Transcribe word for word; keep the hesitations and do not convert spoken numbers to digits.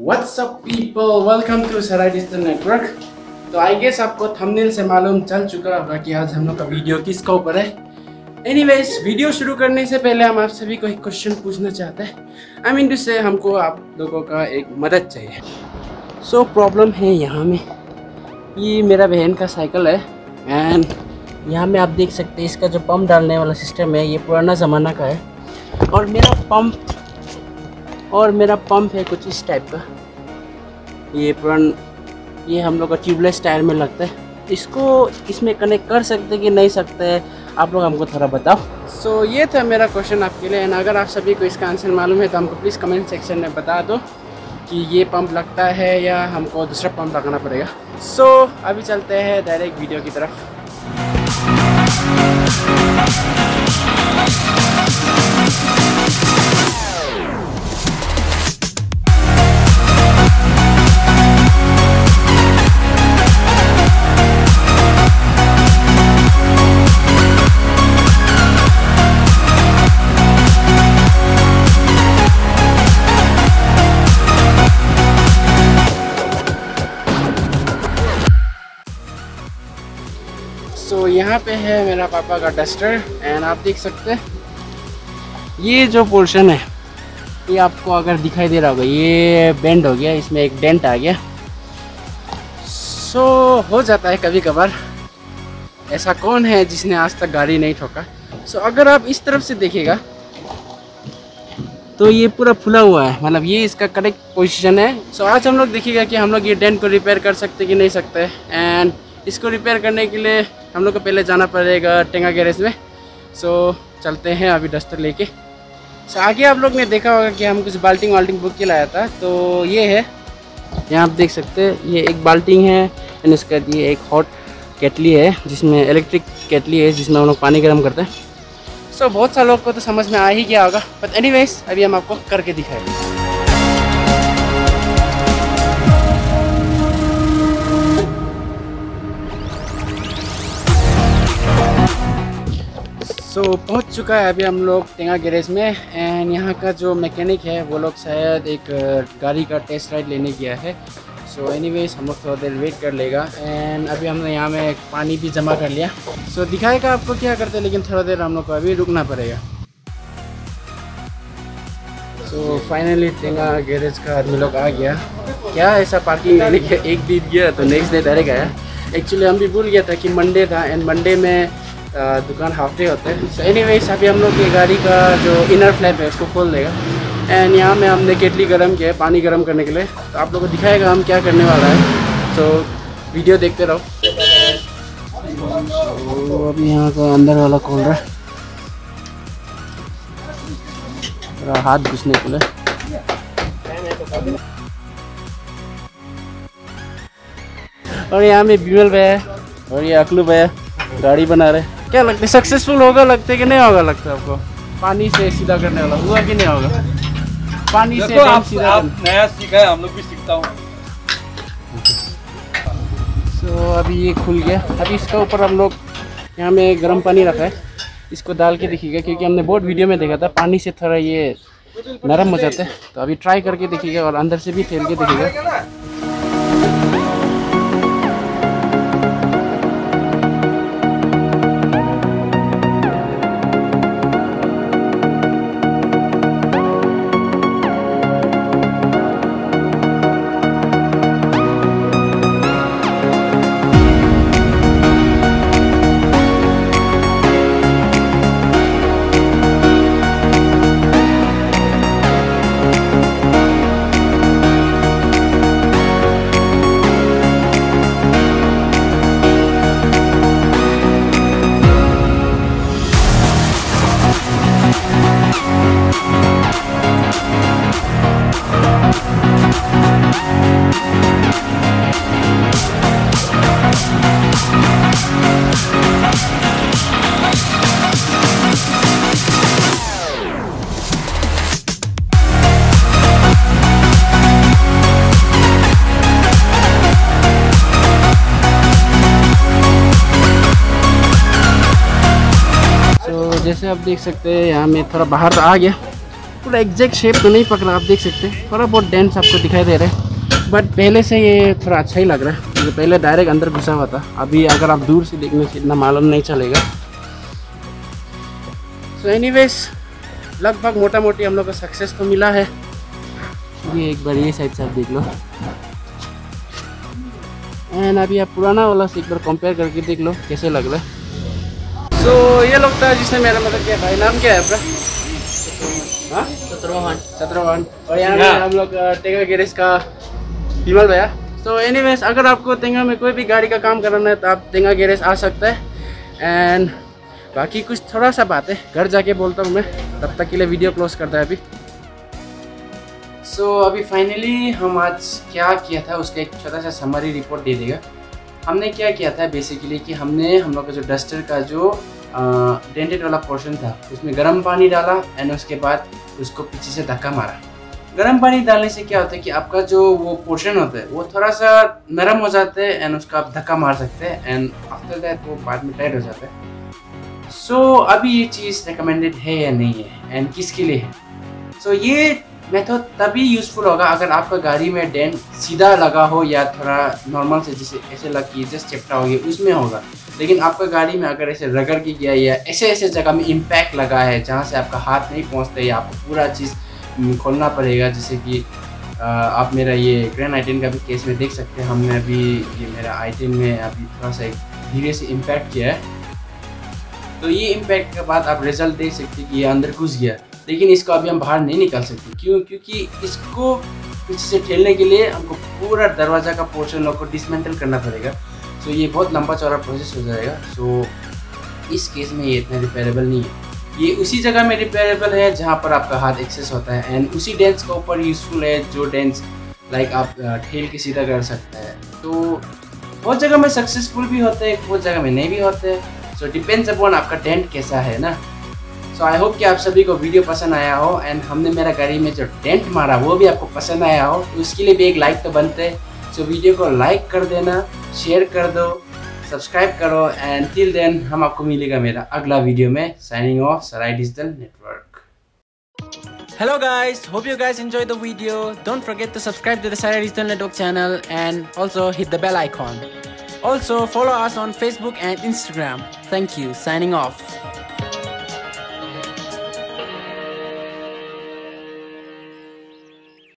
What's up people? Welcome to Sarai Digital Network। तो I guess आपको thumbnail से मालूम चल चुका होगा कि आज हम लोग का वीडियो किसका ऊपर है। एनीवेज, वीडियो शुरू करने से पहले हम आप सभी को एक क्वेश्चन पूछना चाहते हैं। आई मीन टू से हमको आप लोगों का एक मदद चाहिए। सो so, प्रॉब्लम है यहाँ में, ये मेरा बहन का साइकिल है एंड यहाँ में आप देख सकते हैं इसका जो पंप डालने वाला सिस्टम है ये पुराना ज़माना का है और मेरा पंप और मेरा पंप है कुछ इस टाइप का। ये पुरान ये हम लोग का ट्यूबलेस टायर में लगता है। इसको इसमें कनेक्ट कर सकते कि नहीं सकते, आप लोग हमको थोड़ा बताओ। सो so, ये था मेरा क्वेश्चन आपके लिए एंड अगर आप सभी को इसका आंसर मालूम है तो हमको प्लीज़ कमेंट सेक्शन में बता दो कि ये पंप लगता है या हमको दूसरा पंप लगाना पड़ेगा। सो so, अभी चलते हैं डायरेक्ट वीडियो की तरफ। तो so, यहाँ पे है मेरा पापा का डस्टर एंड आप देख सकते हैं ये जो पोर्शन है ये आपको अगर दिखाई दे रहा होगा ये बेंड हो गया, इसमें एक डेंट आ गया। सो so, हो जाता है कभी कभार। ऐसा कौन है जिसने आज तक गाड़ी नहीं ठोका। सो so, अगर आप इस तरफ से देखिएगा तो ये पूरा फुला हुआ है, मतलब ये इसका करेक्ट पोजीशन है। सो so, आज हम लोग देखिएगा कि हम लोग ये डेंट को रिपेयर कर सकते कि नहीं सकते एंड इसको रिपेयर करने के लिए हम लोग को पहले जाना पड़ेगा टेंगा गैरेज में। सो so, चलते हैं अभी डस्टर लेके। सो so, आगे आप लोग ने देखा होगा कि हम कुछ बाल्टिंग वाल्टिंग बुक के लाया था। तो ये है, यहाँ आप देख सकते हैं ये एक बाल्टिंग है एंड इसका ये एक हॉट केटली है जिसमें इलेक्ट्रिक केटली है जिसमें हम लोग पानी गर्म करते हैं। सो so, बहुत सारे लोग को तो समझ में आ ही गया होगा, बट एनीवेज अभी हम आपको करके दिखाएंगे। सो so, पहुंच चुका है अभी हम लोग टेंगा गैरेज में एंड यहाँ का जो मैकेनिक है वो लोग शायद एक गाड़ी का टेस्ट राइड लेने गया है। सो so, एनीवेज हम लोग थोड़ा देर वेट कर लेगा एंड अभी हमने यहाँ में पानी भी जमा कर लिया। सो so, दिखाएगा आपको क्या करते हैं, लेकिन थोड़ा देर हम लोग को अभी रुकना पड़ेगा। सो so, फाइनली टेंगा गैरेज का आदमी लोग आ गया। क्या ऐसा पार्किंग लेने के एक दिन गया तो नेक्स्ट डे डायरेक्ट आया। एक्चुअली हम भी भूल गया था कि मंडे था एंड मंडे में दुकान हाफ डे होते हैं। सो एनीवेज अभी हम लोग ये गाड़ी का जो इनर फ्लैप है उसको खोल देगा एंड यहाँ में हमने केटली गर्म किया है पानी गर्म करने के लिए। तो आप लोगों को दिखाएगा हम क्या करने वाला है। सो so, वीडियो देखते रहो। तो अभी यहाँ का अंदर वाला खोल रहा है, थोड़ा हाथ घुसने के लिए। और यहाँ में बिमल भैया और ये अकलू भैया गाड़ी बना रहे। क्या लगता है सक्सेसफुल होगा, लगता है कि नहीं होगा? लगता है आपको पानी से सीधा करने वाला हुआ कि नहीं होगा? पानी से आप, सीधा आप नया सीखा है, हम लोग भी सीखता हूँ। सो so, अभी ये खुल गया। अभी इसका ऊपर हम लोग यहाँ में गर्म पानी रखा है, इसको डाल के देखिएगा क्योंकि हमने बहुत वीडियो में देखा था पानी से थोड़ा ये नरम हो जाता है। तो अभी ट्राई करके देखिएगा और अंदर से भी फेल के देखिएगा। जैसे आप देख सकते हैं यहाँ में थोड़ा बाहर आ गया पूरा एग्जैक्ट शेप तो नहीं पकड़ा, आप देख सकते हैं थोड़ा बहुत डेंट्स आपको दिखाई दे रहे हैं, बट पहले से ये थोड़ा अच्छा ही लग रहा है क्योंकि पहले डायरेक्ट अंदर घुसा हुआ था, अभी अगर आप दूर से देखने से इतना मालूम नहीं चलेगा। सो एनीवेज लगभग मोटा मोटी हम लोग को सक्सेस तो मिला है। ये एक बार ये साइड से आप देख लो, एंड अभी आप पुराना वाला से एक बार कंपेयर करके देख लो कैसे लग रहा है। सो so, ये लोग था जिसने मेरा मदद किया। भाई नाम क्या है आपका? हाँ, सत्रवाहन सत्रवाहन और यहाँ पे हम लोग टेंगा गैरेज का विमल भैया। तो एनीवेज अगर आपको टेंगा में कोई भी गाड़ी का काम करना है तो आप टेंगा गैरेज आ सकते हैं। एंड बाकी कुछ थोड़ा सा बात है घर जाके बोलता हूँ मैं, तब तक के लिए वीडियो क्लोज करता है अभी। सो so, अभी फाइनली हम आज क्या किया था उसका एक छोटा सा समरी रिपोर्ट दे देगा। हमने क्या किया था बेसिकली कि हमने हम लोग का जो डस्टर का जो डेंटेड वाला पोर्शन था उसमें गर्म पानी डाला एंड उसके बाद उसको पीछे से धक्का मारा। गर्म पानी डालने से क्या होता है कि आपका जो वो पोर्शन होता है वो थोड़ा सा नरम हो जाता है एंड उसका आप धक्का मार सकते हैं एंड आफ्टर दैट वो बाद में टाइट हो जाता है। सो so, अभी ये चीज़ रिकमेंडेड है या नहीं है एंड किसके लिए है? सो so, ये मेथड तभी यूज़फुल होगा अगर आपका गाड़ी में डेंट सीधा लगा हो या थोड़ा नॉर्मल से जैसे ऐसे लग के जस्ट चिपटा हो गया उसमें होगा। लेकिन आपका गाड़ी में अगर ऐसे रगड़ के गया या ऐसे ऐसे जगह में इम्पैक्ट लगा है जहाँ से आपका हाथ नहीं पहुँचता या आपको पूरा चीज़ खोलना पड़ेगा, जैसे कि आप मेरा ये ग्रैंड आई टेन का भी केस में देख सकते हैं। हमने अभी ये मेरा आई टेन में अभी थोड़ा सा धीरे से इम्पैक्ट किया है, तो ये इम्पैक्ट के बाद आप रिजल्ट देख सकते हैं कि ये अंदर घुस गया, लेकिन इसको अभी हम बाहर नहीं निकाल सकते। क्यों? क्योंकि इसको पीछे से ठेलने के लिए हमको पूरा दरवाज़ा का पोर्शन को डिसमेंटल करना पड़ेगा। सो ये बहुत लंबा चौड़ा प्रोसेस हो जाएगा। सो इस केस में ये इतना रिपेयरेबल नहीं है। ये उसी जगह में रिपेयरेबल है जहाँ पर आपका हाथ एक्सेस होता है एंड उसी डेंट्स के ऊपर यूज़फुल है जो डेंट्स लाइक आप ठेल के सीधा कर सकते हैं। तो बहुत जगह में सक्सेसफुल भी होते हैं, बहुत जगह में नहीं भी होते। सो डिपेंड्स अपॉन आपका डेंट कैसा है ना। सो आई होप कि आप सभी को वीडियो पसंद आया हो एंड हमने मेरा गाड़ी में जो डेंट मारा वो भी आपको पसंद आया हो, तो उसके लिए भी एक लाइक तो बनते हैं। सो वीडियो को लाइक कर देना, शेयर कर दो, सब्सक्राइब करो एंड टिल देन हम आपको मिलेगा मेरा अगला वीडियो में। Signing off Sarai digital network. Hello guys, hope you guys enjoyed the video. Don't forget to subscribe to the Sarai Digital Network channel and also hit the bell icon. Also follow us on Facebook and Instagram. Thank you. Signing off.